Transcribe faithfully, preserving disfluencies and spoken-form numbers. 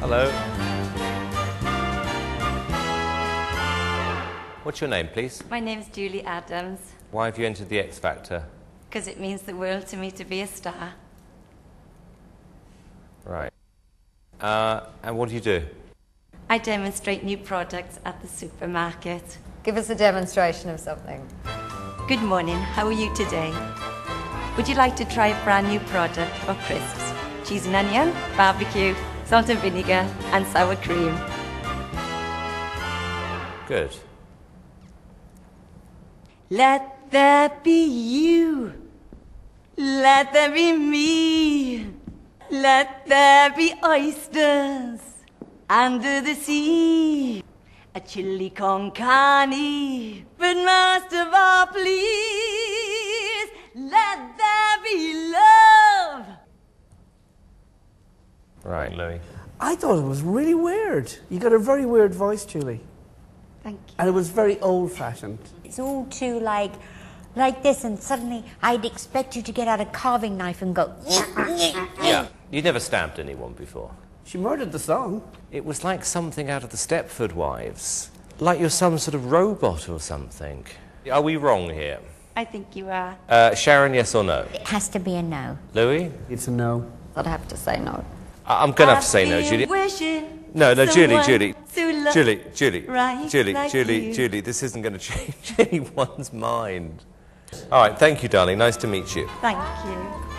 Hello. What's your name, please? My name's Julie Adams. Why have you entered the X Factor? Because it means the world to me to be a star. Right. Uh, and what do you do? I demonstrate new products at the supermarket. Give us a demonstration of something. Good morning, how are you today? Would you like to try a brand new product for crisps? Cheese and onion, barbecue, salt and vinegar, and sour cream. Good. Let there be you. Let there be me. Let there be oysters under the sea. A chili con carne, but most of all, please, let there be love. Right, Louis. I thought it was really weird. You got a very weird voice, Julie. Thank you. And it was very old-fashioned. It's all too like, like this, and suddenly I'd expect you to get out a carving knife and go. Yeah, you'd never stabbed anyone before. She murdered the song. It was like something out of the Stepford Wives. Like you're some sort of robot or something. Are we wrong here? I think you are. Uh, Sharon, yes or no? It has to be a no. Louis? It's a no. I'd have to say no. I- I'm going to have to say no, Julie. No, no, Julie, Julie. Julie, Julie, right Julie, like Julie, you. Julie, this isn't going to change anyone's mind. All right, thank you, darling. Nice to meet you. Thank you.